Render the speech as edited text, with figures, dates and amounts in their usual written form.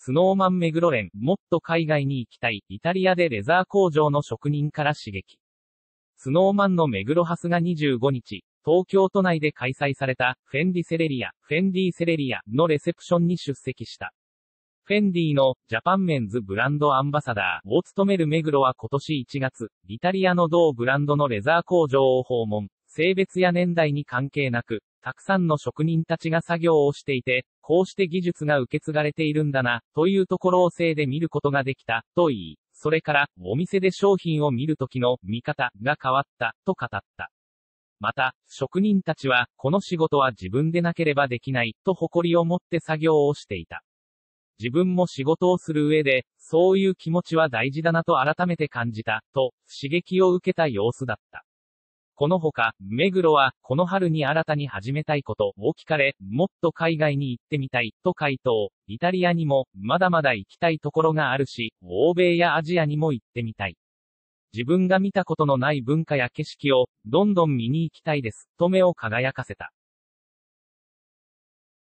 スノーマン目黒連、もっと海外に行きたい、イタリアでレザー工場の職人から刺激。スノーマンの目黒ハスが25日、東京都内で開催された、フェンディセレリアのレセプションに出席した。フェンディのジャパンメンズブランドアンバサダーを務める目黒は今年1月、イタリアの同ブランドのレザー工場を訪問。性別や年代に関係なく、たくさんの職人たちが作業をしていて、こうして技術が受け継がれているんだな、というところを精で見ることができた、と言い、それから、お店で商品を見るときの見方が変わった、と語った。また、職人たちは、この仕事は自分でなければできない、と誇りを持って作業をしていた。自分も仕事をする上で、そういう気持ちは大事だなと改めて感じた、と、刺激を受けた様子だった。このほか、目黒は、この春に新たに始めたいことを聞かれ、もっと海外に行ってみたい、と回答。イタリアにも、まだまだ行きたいところがあるし、欧米やアジアにも行ってみたい。自分が見たことのない文化や景色を、どんどん見に行きたいです、と目を輝かせた。